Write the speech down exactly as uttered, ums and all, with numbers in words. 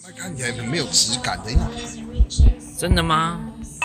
那看起来很没有质感的呀。 真的吗？